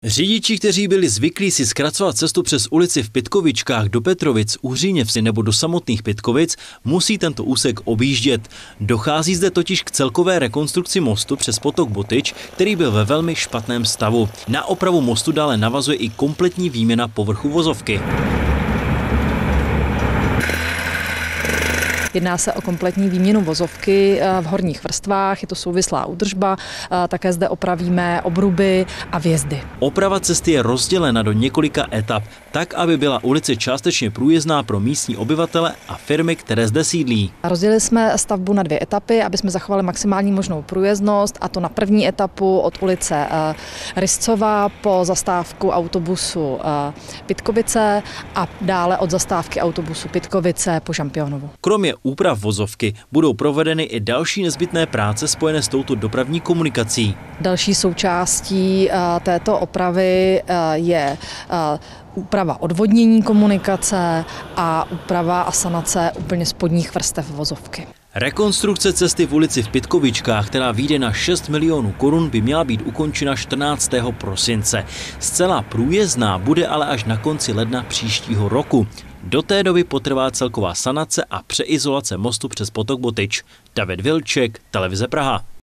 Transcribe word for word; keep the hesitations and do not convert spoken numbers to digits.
Řidiči, kteří byli zvyklí si zkracovat cestu přes ulici v Pytkovičkách do Petrovic, Uhříněvsi nebo do samotných Pytkovic, musí tento úsek objíždět. Dochází zde totiž k celkové rekonstrukci mostu přes potok Botyč, který byl ve velmi špatném stavu. Na opravu mostu dále navazuje i kompletní výměna povrchu vozovky. Jedná se o kompletní výměnu vozovky v horních vrstvách, je to souvislá údržba, také zde opravíme obruby a vjezdy. Oprava cesty je rozdělena do několika etap, tak, aby byla ulice částečně průjezdná pro místní obyvatele a firmy, které zde sídlí. Rozdělili jsme stavbu na dvě etapy, aby jsme zachovali maximální možnou průjezdnost, a to na první etapu od ulice Ryscova po zastávku autobusu Pytkovice a dále od zastávky autobusu Pytkovice po Žampionovu. Kromě úprav vozovky budou provedeny i další nezbytné práce spojené s touto dopravní komunikací. Další součástí této opravy je úprava odvodnění komunikace a úprava a sanace úplně spodních vrstev vozovky. Rekonstrukce cesty v ulici v Pytkovičkách, která vyjde na šest milionů korun, by měla být ukončena čtrnáctého prosince. Zcela průjezdná bude ale až na konci ledna příštího roku. Do té doby potrvá celková sanace a přeizolace mostu přes potok Botyč. David Vilček, Televize Praha.